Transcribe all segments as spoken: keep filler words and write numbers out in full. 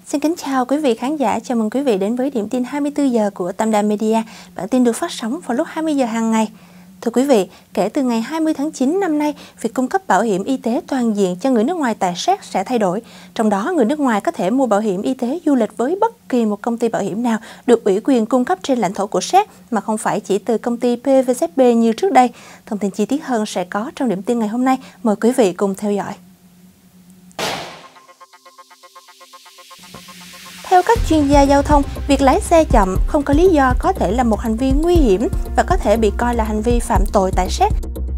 Xin kính chào quý vị khán giả, chào mừng quý vị đến với điểm tin hai mươi tư giờ của Tam Đa Media. Bản tin được phát sóng vào lúc hai mươi giờ hàng ngày. Thưa quý vị, kể từ ngày hai mươi tháng chín năm nay, việc cung cấp bảo hiểm y tế toàn diện cho người nước ngoài tại Séc sẽ thay đổi. Trong đó, người nước ngoài có thể mua bảo hiểm y tế du lịch với bất kỳ một công ty bảo hiểm nào được ủy quyền cung cấp trên lãnh thổ của Séc, mà không phải chỉ từ công ty pê vê zét pê như trước đây. Thông tin chi tiết hơn sẽ có trong điểm tin ngày hôm nay. Mời quý vị cùng theo dõi. Theo các chuyên gia giao thông, việc lái xe chậm không có lý do có thể là một hành vi nguy hiểm và có thể bị coi là hành vi phạm tội tại Séc.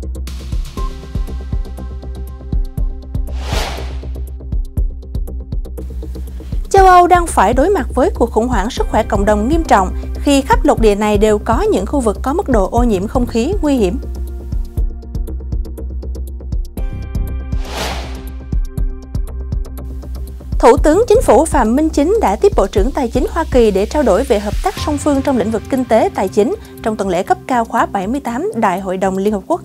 Châu Âu đang phải đối mặt với cuộc khủng hoảng sức khỏe cộng đồng nghiêm trọng khi khắp lục địa này đều có những khu vực có mức độ ô nhiễm không khí nguy hiểm. Thủ tướng Chính phủ Phạm Minh Chính đã tiếp Bộ trưởng Tài chính Hoa Kỳ để trao đổi về hợp tác song phương trong lĩnh vực kinh tế tài chính trong tuần lễ cấp cao khóa bảy mươi tám Đại hội đồng Liên Hợp Quốc.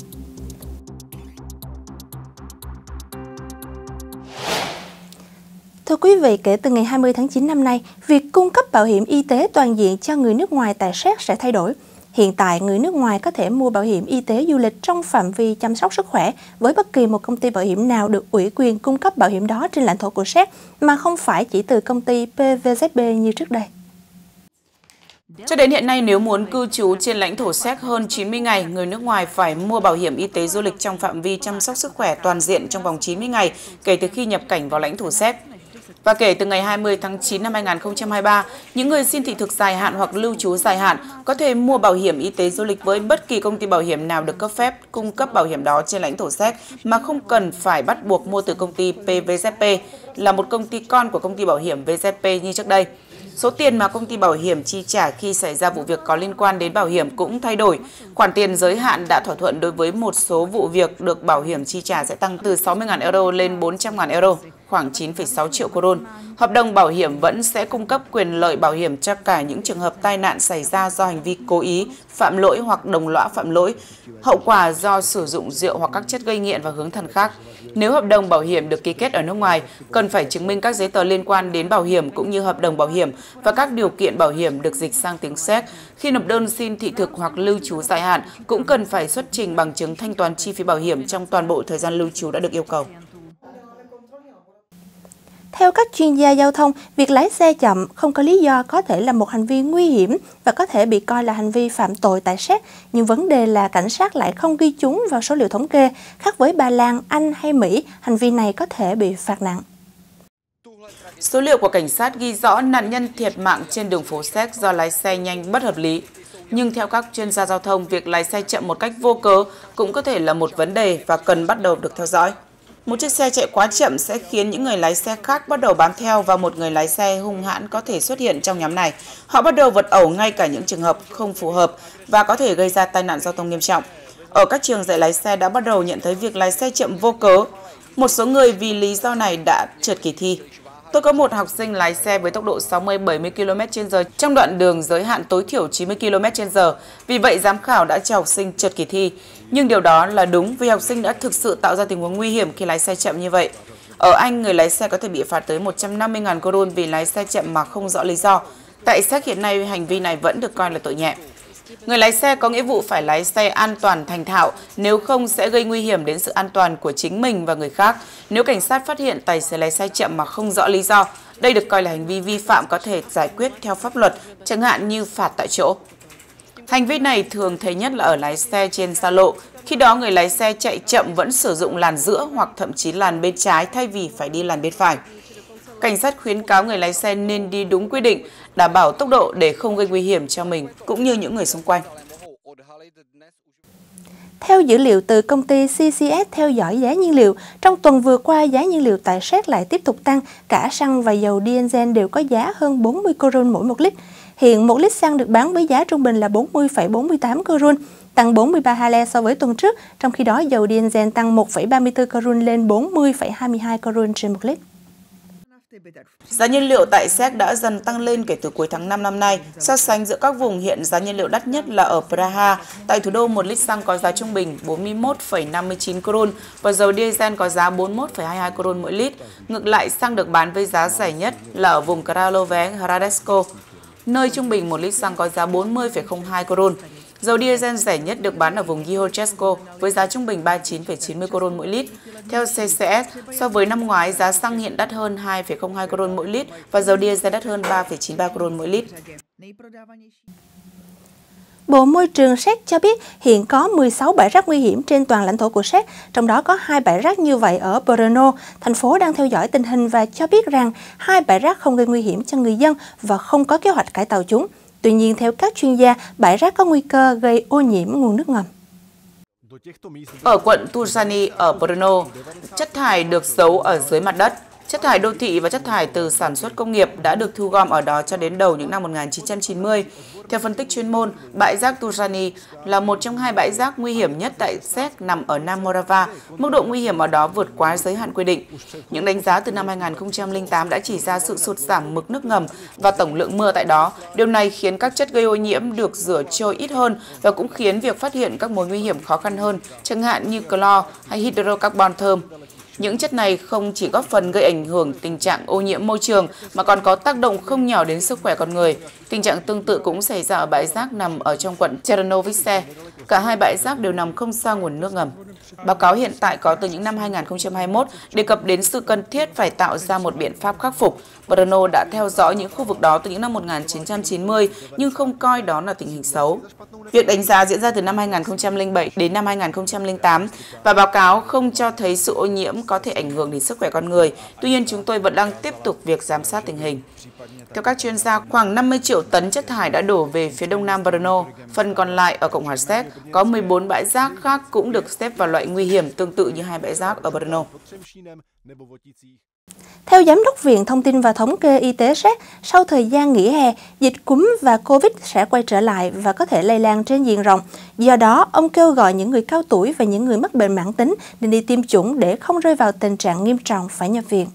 Thưa quý vị, kể từ ngày hai mươi tháng chín năm nay, việc cung cấp bảo hiểm y tế toàn diện cho người nước ngoài tại Séc sẽ thay đổi. Hiện tại, người nước ngoài có thể mua bảo hiểm y tế du lịch trong phạm vi chăm sóc sức khỏe với bất kỳ một công ty bảo hiểm nào được ủy quyền cung cấp bảo hiểm đó trên lãnh thổ của Séc, mà không phải chỉ từ công ty pê vê zét pê như trước đây. Cho đến hiện nay, nếu muốn cư trú trên lãnh thổ Séc hơn chín mươi ngày, người nước ngoài phải mua bảo hiểm y tế du lịch trong phạm vi chăm sóc sức khỏe toàn diện trong vòng chín mươi ngày kể từ khi nhập cảnh vào lãnh thổ Séc. Và kể từ ngày hai mươi tháng chín năm hai nghìn không trăm hai mươi ba, những người xin thị thực dài hạn hoặc lưu trú dài hạn có thể mua bảo hiểm y tế du lịch với bất kỳ công ty bảo hiểm nào được cấp phép cung cấp bảo hiểm đó trên lãnh thổ Séc mà không cần phải bắt buộc mua từ công ty pê vê zét pê, là một công ty con của công ty bảo hiểm vê zét pê như trước đây. Số tiền mà công ty bảo hiểm chi trả khi xảy ra vụ việc có liên quan đến bảo hiểm cũng thay đổi. Khoản tiền giới hạn đã thỏa thuận đối với một số vụ việc được bảo hiểm chi trả sẽ tăng từ sáu mươi nghìn euro lên bốn trăm nghìn euro, khoảng chín phẩy sáu triệu coron. Hợp đồng bảo hiểm vẫn sẽ cung cấp quyền lợi bảo hiểm cho cả những trường hợp tai nạn xảy ra do hành vi cố ý, phạm lỗi hoặc đồng lõa phạm lỗi, hậu quả do sử dụng rượu hoặc các chất gây nghiện và hướng thần khác. Nếu hợp đồng bảo hiểm được ký kết ở nước ngoài, cần phải chứng minh các giấy tờ liên quan đến bảo hiểm cũng như hợp đồng bảo hiểm và các điều kiện bảo hiểm được dịch sang tiếng Séc. Khi nộp đơn xin thị thực hoặc lưu trú dài hạn, cũng cần phải xuất trình bằng chứng thanh toán chi phí bảo hiểm trong toàn bộ thời gian lưu trú đã được yêu cầu. Theo các chuyên gia giao thông, việc lái xe chậm không có lý do có thể là một hành vi nguy hiểm và có thể bị coi là hành vi phạm tội tại Séc, nhưng vấn đề là cảnh sát lại không ghi chúng vào số liệu thống kê. Khác với Ba Lan, Anh hay Mỹ, hành vi này có thể bị phạt nặng. Số liệu của cảnh sát ghi rõ nạn nhân thiệt mạng trên đường phố Séc do lái xe nhanh bất hợp lý. Nhưng theo các chuyên gia giao thông, việc lái xe chậm một cách vô cớ cũng có thể là một vấn đề và cần bắt đầu được theo dõi. Một chiếc xe chạy quá chậm sẽ khiến những người lái xe khác bắt đầu bám theo và một người lái xe hung hãn có thể xuất hiện trong nhóm này. Họ bắt đầu vượt ẩu ngay cả những trường hợp không phù hợp và có thể gây ra tai nạn giao thông nghiêm trọng. Ở các trường dạy lái xe đã bắt đầu nhận thấy việc lái xe chậm vô cớ. Một số người vì lý do này đã trượt kỳ thi. Tôi có một học sinh lái xe với tốc độ sáu mươi đến bảy mươi ki lô mét trên giờ trong đoạn đường giới hạn tối thiểu chín mươi ki lô mét trên giờ. Vì vậy, giám khảo đã cho học sinh trượt kỳ thi. Nhưng điều đó là đúng vì học sinh đã thực sự tạo ra tình huống nguy hiểm khi lái xe chậm như vậy. Ở Anh, người lái xe có thể bị phạt tới một trăm năm mươi nghìn coron vì lái xe chậm mà không rõ lý do. Tại Séc hiện nay, hành vi này vẫn được coi là tội nhẹ. Người lái xe có nghĩa vụ phải lái xe an toàn thành thạo, nếu không sẽ gây nguy hiểm đến sự an toàn của chính mình và người khác. Nếu cảnh sát phát hiện tài xế lái xe chậm mà không rõ lý do, đây được coi là hành vi vi phạm có thể giải quyết theo pháp luật, chẳng hạn như phạt tại chỗ. Hành vi này thường thấy nhất là ở lái xe trên xa lộ, khi đó người lái xe chạy chậm vẫn sử dụng làn giữa hoặc thậm chí làn bên trái thay vì phải đi làn bên phải. Cảnh sát khuyến cáo người lái xe nên đi đúng quy định, đảm bảo tốc độ để không gây nguy hiểm cho mình cũng như những người xung quanh. Theo dữ liệu từ công ty xê xê ét theo dõi giá nhiên liệu, trong tuần vừa qua giá nhiên liệu tại Séc lại tiếp tục tăng, cả xăng và dầu diesel đều có giá hơn bốn mươi coron mỗi một lít. Hiện một lít xăng được bán với giá trung bình là bốn mươi phẩy bốn mươi tám coron, tăng bốn mươi ba halle so với tuần trước, trong khi đó dầu diesel tăng một phẩy ba mươi tư coron lên bốn mươi phẩy hai mươi hai coron trên một lít. Giá nhiên liệu tại Séc đã dần tăng lên kể từ cuối tháng năm năm nay. So sánh giữa các vùng, hiện giá nhiên liệu đắt nhất là ở Praha. Tại thủ đô, một lít xăng có giá trung bình bốn mươi mốt phẩy năm mươi chín korun và dầu diesel có giá bốn mươi mốt phẩy hai mươi hai korun mỗi lít. Ngược lại, xăng được bán với giá rẻ nhất là ở vùng Kralove Hradecko, nơi trung bình một lít xăng có giá bốn mươi phẩy không hai korun. Dầu diesel rẻ nhất được bán ở vùng Yihochesko với giá trung bình ba mươi chín phẩy chín mươi korun mỗi lít. Theo xê xê ét, so với năm ngoái, giá xăng hiện đắt hơn hai phẩy không hai korun mỗi lít và dầu diesel đắt hơn ba phẩy chín mươi ba korun mỗi lít. Bộ Môi trường Séc cho biết hiện có mười sáu bãi rác nguy hiểm trên toàn lãnh thổ của Séc, trong đó có hai bãi rác như vậy ở Brno. Thành phố đang theo dõi tình hình và cho biết rằng hai bãi rác không gây nguy hiểm cho người dân và không có kế hoạch cải tạo chúng. Tuy nhiên, theo các chuyên gia, bãi rác có nguy cơ gây ô nhiễm nguồn nước ngầm. Ở quận Tuzani ở Brno, chất thải được giấu ở dưới mặt đất. Chất thải đô thị và chất thải từ sản xuất công nghiệp đã được thu gom ở đó cho đến đầu những năm một nghìn chín trăm chín mươi. Theo phân tích chuyên môn, bãi rác Tuzani là một trong hai bãi rác nguy hiểm nhất tại Séc nằm ở Nam Morava. Mức độ nguy hiểm ở đó vượt quá giới hạn quy định. Những đánh giá từ năm hai nghìn không trăm lẻ tám đã chỉ ra sự sụt giảm mực nước ngầm và tổng lượng mưa tại đó. Điều này khiến các chất gây ô nhiễm được rửa trôi ít hơn và cũng khiến việc phát hiện các mối nguy hiểm khó khăn hơn, chẳng hạn như clo hay hydrocarbon thơm. Những chất này không chỉ góp phần gây ảnh hưởng tình trạng ô nhiễm môi trường mà còn có tác động không nhỏ đến sức khỏe con người. Tình trạng tương tự cũng xảy ra ở bãi rác nằm ở trong quận Chernovice. Cả hai bãi rác đều nằm không xa nguồn nước ngầm. Báo cáo hiện tại có từ những năm hai nghìn không trăm hai mươi mốt đề cập đến sự cần thiết phải tạo ra một biện pháp khắc phục. Brno đã theo dõi những khu vực đó từ những năm một nghìn chín trăm chín mươi nhưng không coi đó là tình hình xấu. Việc đánh giá diễn ra từ năm hai nghìn không trăm lẻ bảy đến năm hai nghìn không trăm lẻ tám và báo cáo không cho thấy sự ô nhiễm có thể ảnh hưởng đến sức khỏe con người. Tuy nhiên, chúng tôi vẫn đang tiếp tục việc giám sát tình hình. Theo các chuyên gia, khoảng năm mươi triệu tấn chất thải đã đổ về phía đông nam Brno. Phần còn lại ở Cộng hòa Séc có mười bốn bãi rác khác cũng được xếp vào loại nguy hiểm tương tự như hai bãi rác ở Brno. Theo Giám đốc Viện Thông tin và Thống kê Y tế Séc, sau thời gian nghỉ hè, dịch cúm và Covid sẽ quay trở lại và có thể lây lan trên diện rộng. Do đó, ông kêu gọi những người cao tuổi và những người mắc bệnh mãn tính nên đi tiêm chủng để không rơi vào tình trạng nghiêm trọng phải nhập viện.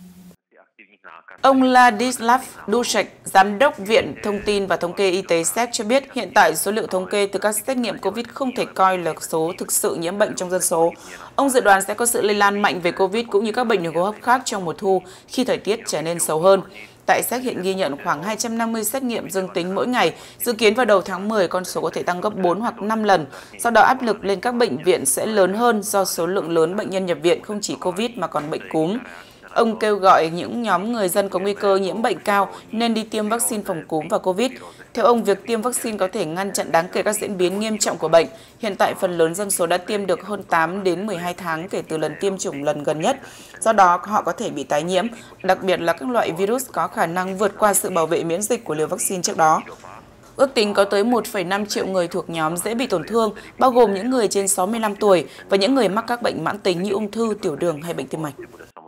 Ông Ladislav Dušek, Giám đốc Viện Thông tin và Thống kê Y tế Séc cho biết hiện tại số liệu thống kê từ các xét nghiệm Covid không thể coi là số thực sự nhiễm bệnh trong dân số. Ông dự đoán sẽ có sự lây lan mạnh về Covid cũng như các bệnh đường hô hấp khác trong mùa thu khi thời tiết trở nên xấu hơn. Tại Séc hiện ghi nhận khoảng hai trăm năm mươi xét nghiệm dương tính mỗi ngày, dự kiến vào đầu tháng mười con số có thể tăng gấp bốn hoặc năm lần. Sau đó áp lực lên các bệnh viện sẽ lớn hơn do số lượng lớn bệnh nhân nhập viện không chỉ Covid mà còn bệnh cúm. Ông kêu gọi những nhóm người dân có nguy cơ nhiễm bệnh cao nên đi tiêm vaccine phòng cúm và Covid. Theo ông, việc tiêm vaccine có thể ngăn chặn đáng kể các diễn biến nghiêm trọng của bệnh. Hiện tại, phần lớn dân số đã tiêm được hơn tám đến mười hai tháng kể từ lần tiêm chủng lần gần nhất. Do đó, họ có thể bị tái nhiễm, đặc biệt là các loại virus có khả năng vượt qua sự bảo vệ miễn dịch của liều vaccine trước đó. Ước tính có tới một phẩy năm triệu người thuộc nhóm dễ bị tổn thương, bao gồm những người trên sáu mươi lăm tuổi và những người mắc các bệnh mãn tính như ung thư, tiểu đường hay bệnh tim mạch.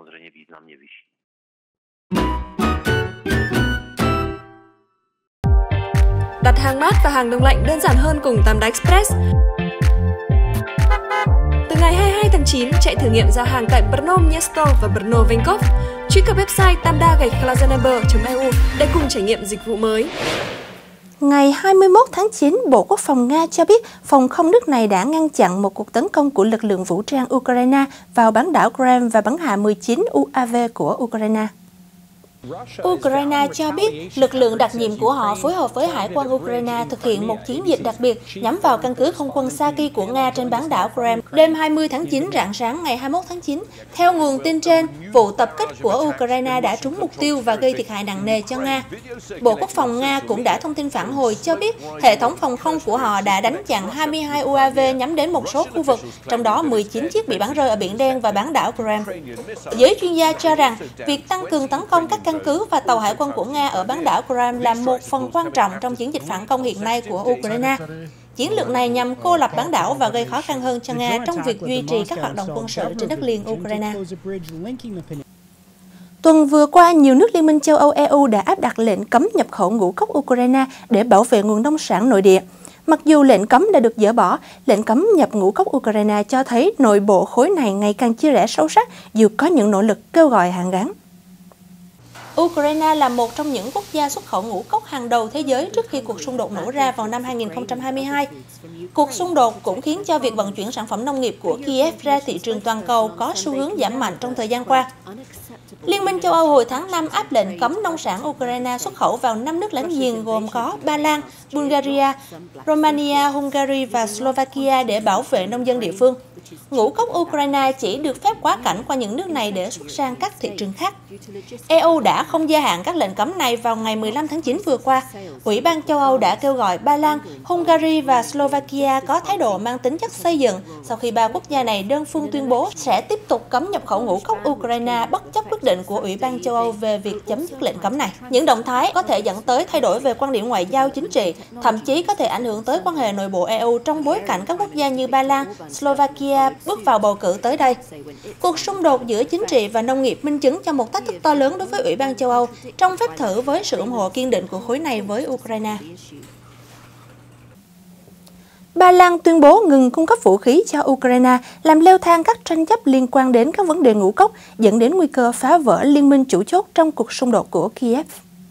Đặt hàng mát và hàng đông lạnh đơn giản hơn cùng Tam Đa Express. Từ ngày hai mươi hai tháng chín, chạy thử nghiệm giao hàng tại Brno Město và Brno Venkov. Truy cập website tamda gạch klazeneber chấm e u để cùng trải nghiệm dịch vụ mới. Ngày hai mươi mốt tháng chín, Bộ Quốc phòng Nga cho biết phòng không nước này đã ngăn chặn một cuộc tấn công của lực lượng vũ trang Ukraine vào bán đảo Crimea và bắn hạ mười chín u a vê của Ukraine. Ukraine cho biết lực lượng đặc nhiệm của họ phối hợp với Hải quân Ukraine thực hiện một chiến dịch đặc biệt nhắm vào căn cứ không quân Saki của Nga trên bán đảo Crimea đêm hai mươi tháng chín rạng sáng ngày hai mươi mốt tháng chín. Theo nguồn tin trên, vụ tập kích của Ukraine đã trúng mục tiêu và gây thiệt hại nặng nề cho Nga. Bộ Quốc phòng Nga cũng đã thông tin phản hồi cho biết hệ thống phòng không của họ đã đánh chặn hai mươi hai u a vê nhắm đến một số khu vực, trong đó mười chín chiếc bị bắn rơi ở Biển Đen và bán đảo Crimea. Giới chuyên gia cho rằng việc tăng cường tấn công các căn cứ và tàu hải quân của Nga ở bán đảo Crimea là một phần quan trọng trong chiến dịch phản công hiện nay của Ukraine. Chiến lược này nhằm cô lập bán đảo và gây khó khăn hơn cho Nga trong việc duy trì các hoạt động quân sự trên đất liền Ukraine. Tuần vừa qua, nhiều nước Liên minh châu Âu E U đã áp đặt lệnh cấm nhập khẩu ngũ cốc Ukraine để bảo vệ nguồn nông sản nội địa. Mặc dù lệnh cấm đã được dỡ bỏ, lệnh cấm nhập ngũ cốc Ukraine cho thấy nội bộ khối này ngày càng chia rẽ sâu sắc dù có những nỗ lực kêu gọi hàn gắn. Ukraine là một trong những quốc gia xuất khẩu ngũ cốc hàng đầu thế giới trước khi cuộc xung đột nổ ra vào năm hai nghìn không trăm hai mươi hai. Cuộc xung đột cũng khiến cho việc vận chuyển sản phẩm nông nghiệp của Kiev ra thị trường toàn cầu có xu hướng giảm mạnh trong thời gian qua. Liên minh châu Âu hồi tháng năm áp lệnh cấm nông sản Ukraine xuất khẩu vào năm nước láng giềng gồm có Ba Lan, Bulgaria, Romania, Hungary và Slovakia để bảo vệ nông dân địa phương. Ngũ cốc Ukraine chỉ được phép quá cảnh qua những nước này để xuất sang các thị trường khác. e u đã không gia hạn các lệnh cấm này vào ngày mười lăm tháng chín vừa qua. Ủy ban châu Âu đã kêu gọi Ba Lan, Hungary và Slovakia có thái độ mang tính chất xây dựng sau khi ba quốc gia này đơn phương tuyên bố sẽ tiếp tục cấm nhập khẩu ngũ cốc Ukraine bất chấp quyết định của Ủy ban châu Âu về việc chấm dứt lệnh cấm này. Những động thái có thể dẫn tới thay đổi về quan điểm ngoại giao chính trị, thậm chí có thể ảnh hưởng tới quan hệ nội bộ e u trong bối cảnh các quốc gia như Ba Lan, Slovakia bước vào bầu cử tới đây. Cuộc xung đột giữa chính trị và nông nghiệp minh chứng cho một thách thức to lớn đối với Ủy ban châu Âu trong phép thử với sự ủng hộ kiên định của khối này với Ukraine. Ba Lan tuyên bố ngừng cung cấp vũ khí cho Ukraine, làm leo thang các tranh chấp liên quan đến các vấn đề ngũ cốc, dẫn đến nguy cơ phá vỡ liên minh chủ chốt trong cuộc xung đột của Kiev.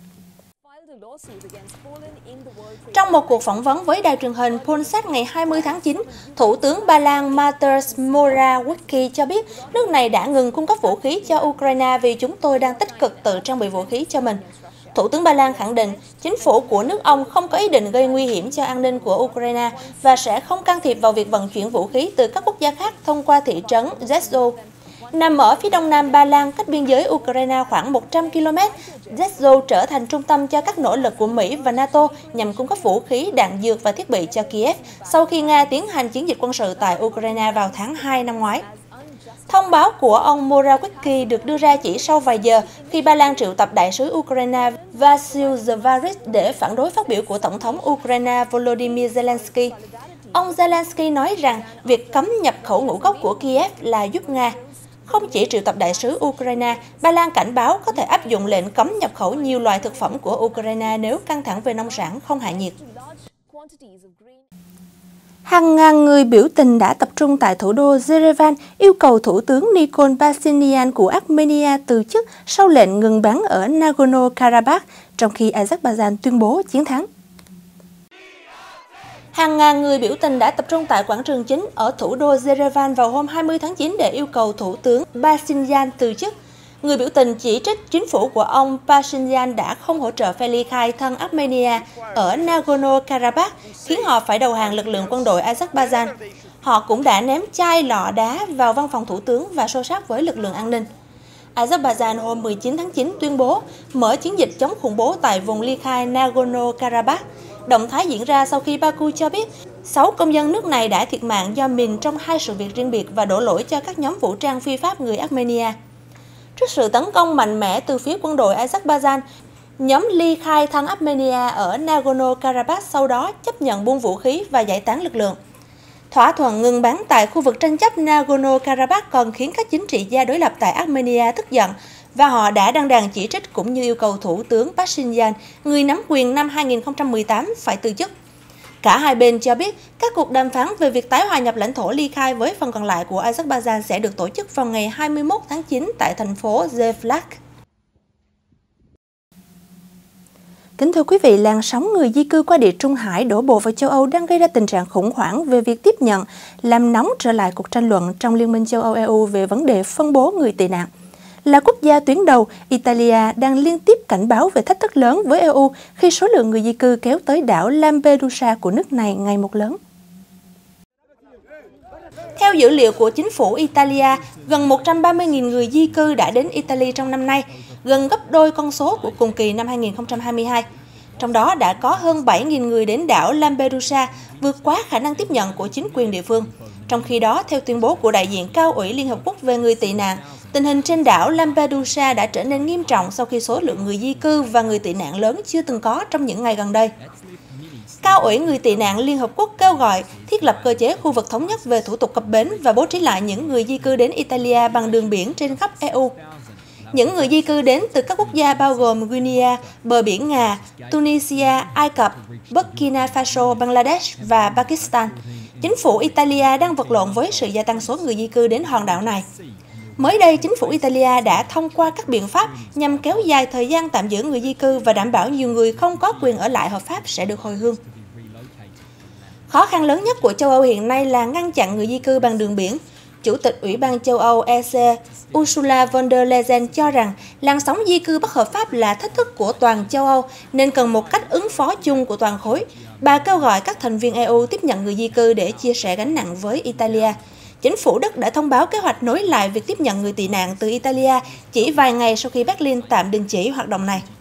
Trong một cuộc phỏng vấn với đài truyền hình Polsat ngày hai mươi tháng chín, Thủ tướng Ba Lan Mateusz Morawiecki cho biết nước này đã ngừng cung cấp vũ khí cho Ukraine vì chúng tôi đang tích cực tự trang bị vũ khí cho mình. Thủ tướng Ba Lan khẳng định chính phủ của nước ông không có ý định gây nguy hiểm cho an ninh của Ukraine và sẽ không can thiệp vào việc vận chuyển vũ khí từ các quốc gia khác thông qua thị trấn Rzeszów. Nằm ở phía đông nam Ba Lan, cách biên giới Ukraine khoảng một trăm ki lô mét, Rzeszów trở thành trung tâm cho các nỗ lực của Mỹ và NATO nhằm cung cấp vũ khí, đạn dược và thiết bị cho Kiev sau khi Nga tiến hành chiến dịch quân sự tại Ukraine vào tháng hai năm ngoái. Thông báo của ông Morawiecki được đưa ra chỉ sau vài giờ khi Ba Lan triệu tập đại sứ Ukraine Vasyl Zavaris để phản đối phát biểu của Tổng thống Ukraine Volodymyr Zelensky. Ông Zelensky nói rằng việc cấm nhập khẩu ngũ cốc của Kiev là giúp Nga. Không chỉ triệu tập đại sứ Ukraine, Ba Lan cảnh báo có thể áp dụng lệnh cấm nhập khẩu nhiều loại thực phẩm của Ukraine nếu căng thẳng về nông sản không hạ nhiệt. Hàng ngàn người biểu tình đã tập trung tại thủ đô Yerevan yêu cầu Thủ tướng Nikol Pashinyan của Armenia từ chức sau lệnh ngừng bắn ở Nagorno-Karabakh, trong khi Azerbaijan tuyên bố chiến thắng. Hàng ngàn người biểu tình đã tập trung tại quảng trường chính ở thủ đô Yerevan vào hôm hai mươi tháng chín để yêu cầu Thủ tướng Pashinyan từ chức. Người biểu tình chỉ trích chính phủ của ông Pashinyan đã không hỗ trợ phe ly khai thân Armenia ở Nagorno-Karabakh, khiến họ phải đầu hàng lực lượng quân đội Azerbaijan. Họ cũng đã ném chai lọ đá vào văn phòng thủ tướng và xô xát với lực lượng an ninh. Azerbaijan hôm mười chín tháng chín tuyên bố mở chiến dịch chống khủng bố tại vùng ly khai Nagorno-Karabakh. Động thái diễn ra sau khi Baku cho biết sáu công dân nước này đã thiệt mạng do mìn trong hai sự việc riêng biệt và đổ lỗi cho các nhóm vũ trang phi pháp người Armenia. Trước sự tấn công mạnh mẽ từ phía quân đội Azerbaijan, nhóm ly khai thân Armenia ở Nagorno-Karabakh sau đó chấp nhận buông vũ khí và giải tán lực lượng. Thỏa thuận ngừng bắn tại khu vực tranh chấp Nagorno-Karabakh còn khiến các chính trị gia đối lập tại Armenia tức giận, và họ đã đăng đàn chỉ trích cũng như yêu cầu Thủ tướng Pashinyan, người nắm quyền năm hai nghìn không trăm mười tám, phải từ chức. Cả hai bên cho biết các cuộc đàm phán về việc tái hòa nhập lãnh thổ ly khai với phần còn lại của Azerbaijan sẽ được tổ chức vào ngày hai mươi mốt tháng chín tại thành phố Zevlak. Kính thưa quý vị, làn sóng người di cư qua Địa Trung Hải đổ bộ vào châu Âu đang gây ra tình trạng khủng hoảng về việc tiếp nhận, làm nóng trở lại cuộc tranh luận trong Liên minh châu Âu E U về vấn đề phân bố người tị nạn. Là quốc gia tuyến đầu, Italia đang liên tiếp cảnh báo về thách thức lớn với E U khi số lượng người di cư kéo tới đảo Lampedusa của nước này ngày một lớn. Theo dữ liệu của chính phủ Italia, gần một trăm ba mươi nghìn người di cư đã đến Italy trong năm nay, gần gấp đôi con số của cùng kỳ năm hai nghìn không trăm hai mươi hai. Trong đó đã có hơn bảy nghìn người đến đảo Lampedusa, vượt quá khả năng tiếp nhận của chính quyền địa phương. Trong khi đó, theo tuyên bố của đại diện Cao ủy Liên Hợp Quốc về người tị nạn, tình hình trên đảo Lampedusa đã trở nên nghiêm trọng sau khi số lượng người di cư và người tị nạn lớn chưa từng có trong những ngày gần đây. Cao ủy người tị nạn Liên Hợp Quốc kêu gọi thiết lập cơ chế khu vực thống nhất về thủ tục cập bến và bố trí lại những người di cư đến Italia bằng đường biển trên khắp E U. Những người di cư đến từ các quốc gia bao gồm Guinea, bờ biển Nga, Tunisia, Ai Cập, Burkina Faso, Bangladesh và Pakistan. Chính phủ Italia đang vật lộn với sự gia tăng số người di cư đến hòn đảo này. Mới đây, chính phủ Italia đã thông qua các biện pháp nhằm kéo dài thời gian tạm giữ người di cư và đảm bảo nhiều người không có quyền ở lại hợp pháp sẽ được hồi hương. Khó khăn lớn nhất của châu Âu hiện nay là ngăn chặn người di cư bằng đường biển. Chủ tịch Ủy ban châu Âu E C Ursula von der Leyen cho rằng làn sóng di cư bất hợp pháp là thách thức của toàn châu Âu nên cần một cách ứng phó chung của toàn khối. Bà kêu gọi các thành viên E U tiếp nhận người di cư để chia sẻ gánh nặng với Italia. Chính phủ Đức đã thông báo kế hoạch nối lại việc tiếp nhận người tị nạn từ Italia chỉ vài ngày sau khi Berlin tạm đình chỉ hoạt động này.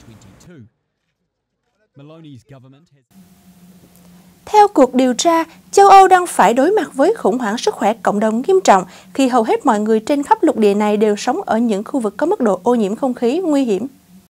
Theo cuộc điều tra, châu Âu đang phải đối mặt với khủng hoảng sức khỏe cộng đồng nghiêm trọng khi hầu hết mọi người trên khắp lục địa này đều sống ở những khu vực có mức độ ô nhiễm không khí nguy hiểm.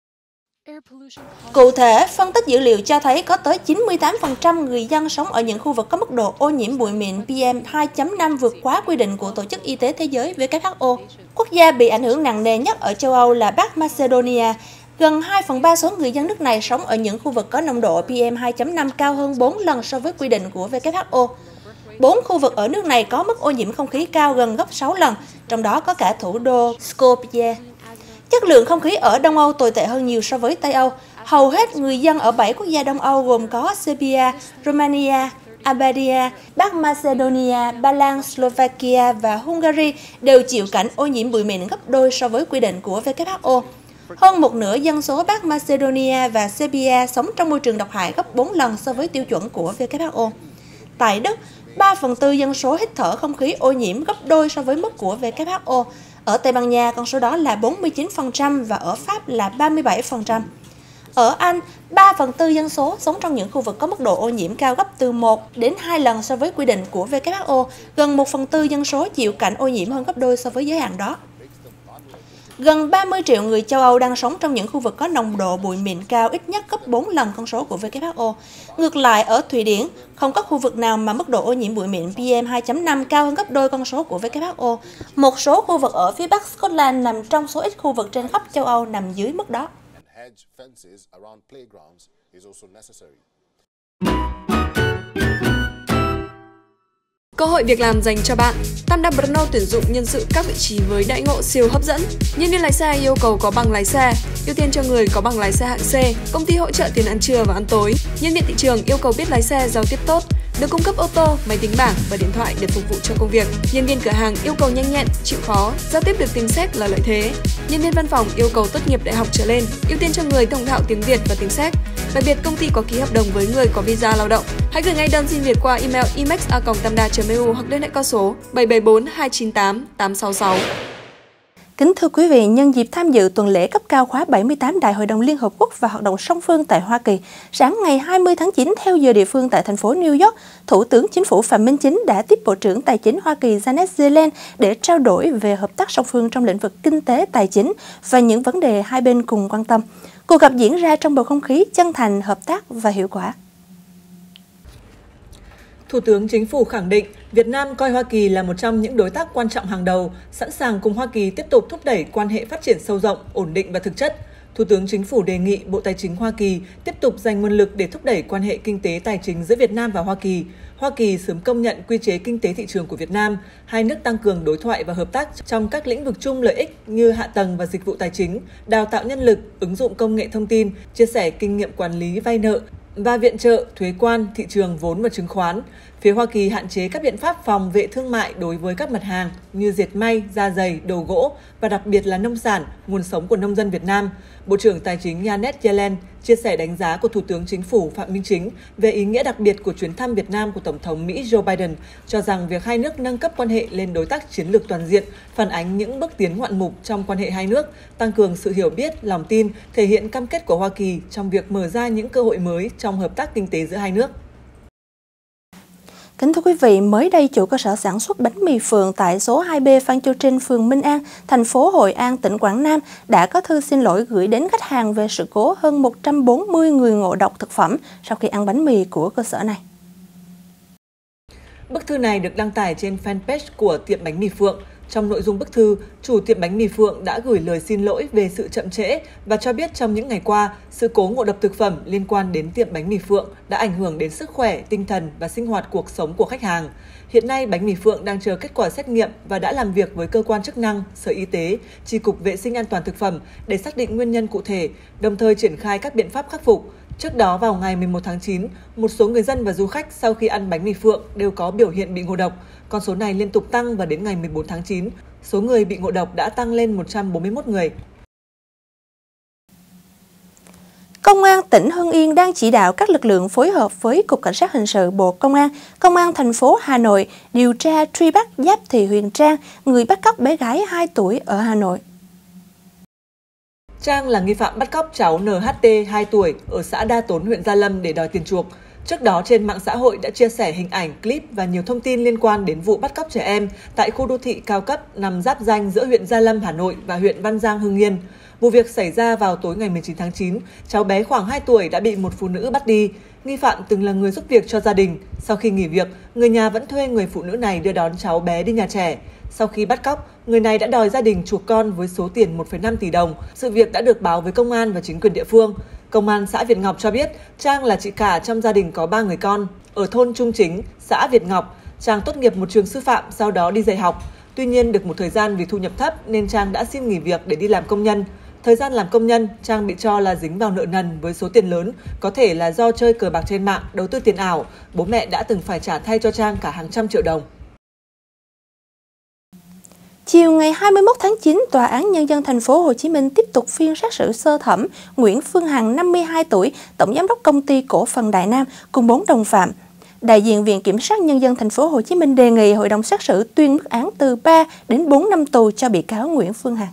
Cụ thể, phân tích dữ liệu cho thấy có tới chín mươi tám phần trăm người dân sống ở những khu vực có mức độ ô nhiễm bụi mịn P M hai chấm năm vượt quá quy định của Tổ chức Y tế Thế giới W H O. Quốc gia bị ảnh hưởng nặng nề nhất ở châu Âu là Bắc Macedonia. Gần hai phần ba số người dân nước này sống ở những khu vực có nồng độ P M hai chấm năm cao hơn bốn lần so với quy định của W H O. Bốn khu vực ở nước này có mức ô nhiễm không khí cao gần gấp sáu lần, trong đó có cả thủ đô Skopje. Chất lượng không khí ở Đông Âu tồi tệ hơn nhiều so với Tây Âu. Hầu hết người dân ở bảy quốc gia Đông Âu gồm có Serbia, Romania, Albania, Bắc Macedonia, Ba Lan, Slovakia và Hungary đều chịu cảnh ô nhiễm bụi mịn gấp đôi so với quy định của W H O. Hơn một nửa dân số Bắc Macedonia và Serbia sống trong môi trường độc hại gấp bốn lần so với tiêu chuẩn của W H O. Tại Đức, ba phần tư dân số hít thở không khí ô nhiễm gấp đôi so với mức của W H O. Ở Tây Ban Nha, con số đó là bốn mươi chín phần trăm và ở Pháp là ba mươi bảy phần trăm. Ở Anh, ba phần tư dân số sống trong những khu vực có mức độ ô nhiễm cao gấp từ một đến hai lần so với quy định của W H O. Gần một phần tư dân số chịu cảnh ô nhiễm hơn gấp đôi so với giới hạn đó. Gần ba mươi triệu người châu Âu đang sống trong những khu vực có nồng độ bụi mịn cao ít nhất gấp bốn lần con số của W H O. Ngược lại, ở Thụy Điển, không có khu vực nào mà mức độ ô nhiễm bụi mịn P M hai chấm năm cao hơn gấp đôi con số của W H O. Một số khu vực ở phía Bắc Scotland nằm trong số ít khu vực trên khắp châu Âu nằm dưới mức đó. Cơ hội việc làm dành cho bạn. Tam Đa Brno tuyển dụng nhân sự các vị trí với đãi ngộ siêu hấp dẫn. Nhân viên lái xe yêu cầu có bằng lái xe, ưu tiên cho người có bằng lái xe hạng C. Công ty hỗ trợ tiền ăn trưa và ăn tối. Nhân viên thị trường yêu cầu biết lái xe, giao tiếp tốt, được cung cấp ô tô, máy tính bảng và điện thoại để phục vụ cho công việc. Nhân viên cửa hàng yêu cầu nhanh nhẹn, chịu khó, giao tiếp được tiếng Séc là lợi thế. Nhân viên văn phòng yêu cầu tốt nghiệp đại học trở lên, ưu tiên cho người thông thạo tiếng Việt và tiếng Séc. Đặc biệt, công ty có ký hợp đồng với người có visa lao động. Hãy gửi ngay đơn xin việc qua email emax a còng tamda chấm e u hoặc liên hệ qua số bảy bảy bốn hai chín tám tám sáu sáu. Kính thưa quý vị, nhân dịp tham dự tuần lễ cấp cao khóa bảy mươi tám Đại hội đồng Liên Hợp Quốc và hoạt động song phương tại Hoa Kỳ, sáng ngày hai mươi tháng chín theo giờ địa phương tại thành phố New York, Thủ tướng Chính phủ Phạm Minh Chính đã tiếp Bộ trưởng Tài chính Hoa Kỳ Janet Yellen để trao đổi về hợp tác song phương trong lĩnh vực kinh tế, tài chính và những vấn đề hai bên cùng quan tâm. Cuộc gặp diễn ra trong bầu không khí chân thành, hợp tác và hiệu quả. Thủ tướng Chính phủ khẳng định Việt Nam coi Hoa Kỳ là một trong những đối tác quan trọng hàng đầu, sẵn sàng cùng Hoa Kỳ tiếp tục thúc đẩy quan hệ phát triển sâu rộng, ổn định và thực chất. Thủ tướng Chính phủ đề nghị Bộ Tài chính Hoa Kỳ tiếp tục dành nguồn lực để thúc đẩy quan hệ kinh tế tài chính giữa Việt Nam và Hoa Kỳ. Hoa Kỳ sớm công nhận quy chế kinh tế thị trường của Việt Nam, hai nước tăng cường đối thoại và hợp tác trong các lĩnh vực chung lợi ích như hạ tầng và dịch vụ tài chính, đào tạo nhân lực, ứng dụng công nghệ thông tin, chia sẻ kinh nghiệm quản lý vay nợ và viện trợ, thuế quan, thị trường vốn và chứng khoán. Phía Hoa Kỳ hạn chế các biện pháp phòng vệ thương mại đối với các mặt hàng như dệt may, da giày, đồ gỗ và đặc biệt là nông sản, nguồn sống của nông dân Việt Nam. Bộ trưởng Tài chính Janet Yellen chia sẻ đánh giá của Thủ tướng Chính phủ Phạm Minh Chính về ý nghĩa đặc biệt của chuyến thăm Việt Nam của Tổng thống Mỹ Joe Biden, cho rằng việc hai nước nâng cấp quan hệ lên đối tác chiến lược toàn diện phản ánh những bước tiến ngoạn mục trong quan hệ hai nước, tăng cường sự hiểu biết, lòng tin, thể hiện cam kết của Hoa Kỳ trong việc mở ra những cơ hội mới trong hợp tác kinh tế giữa hai nước. Kính thưa quý vị, mới đây chủ cơ sở sản xuất bánh mì Phượng tại số hai B Phan Chu Trinh, phường Minh An, thành phố Hội An, tỉnh Quảng Nam đã có thư xin lỗi gửi đến khách hàng về sự cố hơn một trăm bốn mươi người ngộ độc thực phẩm sau khi ăn bánh mì của cơ sở này. Bức thư này được đăng tải trên fanpage của tiệm bánh mì Phượng. Trong nội dung bức thư, chủ tiệm bánh mì Phượng đã gửi lời xin lỗi về sự chậm trễ và cho biết trong những ngày qua, sự cố ngộ độc thực phẩm liên quan đến tiệm bánh mì Phượng đã ảnh hưởng đến sức khỏe, tinh thần và sinh hoạt cuộc sống của khách hàng. Hiện nay, bánh mì Phượng đang chờ kết quả xét nghiệm và đã làm việc với cơ quan chức năng, Sở Y tế, Chi cục Vệ sinh An toàn thực phẩm để xác định nguyên nhân cụ thể, đồng thời triển khai các biện pháp khắc phục. Trước đó, vào ngày mười một tháng chín, một số người dân và du khách sau khi ăn bánh mì Phượng đều có biểu hiện bị ngộ độc. Con số này liên tục tăng và đến ngày mười bốn tháng chín, số người bị ngộ độc đã tăng lên một trăm bốn mươi mốt người. Công an tỉnh Hưng Yên đang chỉ đạo các lực lượng phối hợp với Cục Cảnh sát Hình sự Bộ Công an, Công an thành phố Hà Nội điều tra truy bắt Giáp Thị Huyền Trang, người bắt cóc bé gái hai tuổi ở Hà Nội. Trang là nghi phạm bắt cóc cháu en hát tê hai tuổi ở xã Đa Tốn, huyện Gia Lâm để đòi tiền chuộc. Trước đó, trên mạng xã hội đã chia sẻ hình ảnh, clip và nhiều thông tin liên quan đến vụ bắt cóc trẻ em tại khu đô thị cao cấp nằm giáp ranh giữa huyện Gia Lâm, Hà Nội và huyện Văn Giang, Hưng Yên. Vụ việc xảy ra vào tối ngày mười chín tháng chín, cháu bé khoảng hai tuổi đã bị một phụ nữ bắt đi. Nghi phạm từng là người giúp việc cho gia đình. Sau khi nghỉ việc, người nhà vẫn thuê người phụ nữ này đưa đón cháu bé đi nhà trẻ. Sau khi bắt cóc, người này đã đòi gia đình chuộc con với số tiền một phẩy năm tỷ đồng. Sự việc đã được báo với công an và chính quyền địa phương. Công an xã Việt Ngọc cho biết Trang là chị cả trong gia đình có ba người con. Ở thôn Trung Chính, xã Việt Ngọc, Trang tốt nghiệp một trường sư phạm, sau đó đi dạy học. Tuy nhiên, được một thời gian vì thu nhập thấp nên Trang đã xin nghỉ việc để đi làm công nhân. Thời gian làm công nhân, Trang bị cho là dính vào nợ nần với số tiền lớn, có thể là do chơi cờ bạc trên mạng, đầu tư tiền ảo. Bố mẹ đã từng phải trả thay cho Trang cả hàng trăm triệu đồng. Chiều ngày hai mươi mốt tháng chín, Tòa án Nhân dân thành phố Hồ Chí Minh tiếp tục phiên xét xử sơ thẩm Nguyễn Phương Hằng, năm mươi hai tuổi, tổng giám đốc công ty cổ phần Đại Nam cùng bốn đồng phạm. Đại diện Viện Kiểm sát Nhân dân thành phố Hồ Chí Minh đề nghị hội đồng xét xử tuyên mức án từ ba đến bốn năm tù cho bị cáo Nguyễn Phương Hằng.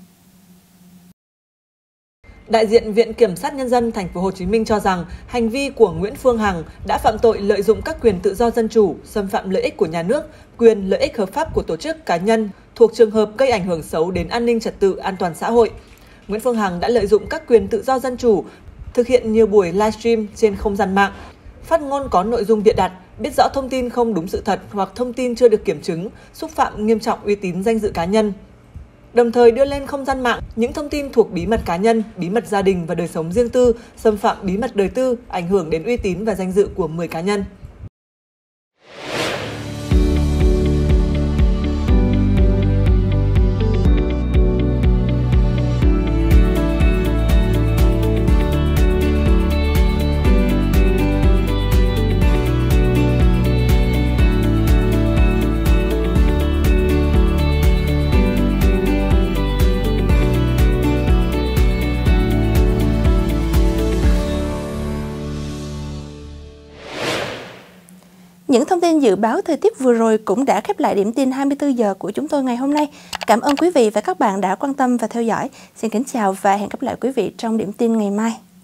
Đại diện Viện Kiểm sát Nhân dân thành phố Hồ Chí Minh cho rằng hành vi của Nguyễn Phương Hằng đã phạm tội lợi dụng các quyền tự do dân chủ, xâm phạm lợi ích của nhà nước, quyền lợi ích hợp pháp của tổ chức cá nhân thuộc trường hợp gây ảnh hưởng xấu đến an ninh trật tự, an toàn xã hội. Nguyễn Phương Hằng đã lợi dụng các quyền tự do dân chủ, thực hiện nhiều buổi livestream trên không gian mạng, phát ngôn có nội dung bịa đặt, biết rõ thông tin không đúng sự thật hoặc thông tin chưa được kiểm chứng, xúc phạm nghiêm trọng uy tín danh dự cá nhân. Đồng thời đưa lên không gian mạng những thông tin thuộc bí mật cá nhân, bí mật gia đình và đời sống riêng tư, xâm phạm bí mật đời tư, ảnh hưởng đến uy tín và danh dự của mười cá nhân. Những thông tin dự báo thời tiết vừa rồi cũng đã khép lại điểm tin hai mươi tư giờ của chúng tôi ngày hôm nay. Cảm ơn quý vị và các bạn đã quan tâm và theo dõi. Xin kính chào và hẹn gặp lại quý vị trong điểm tin ngày mai.